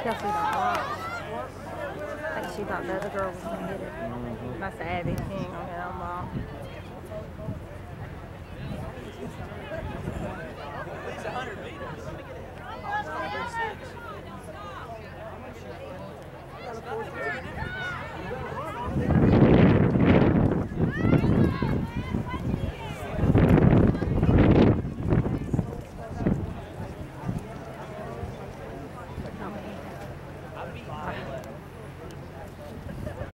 Kelsey don't watch. I think she thought the other girl was going to get it. That's Abby. She ain't going to get on ball.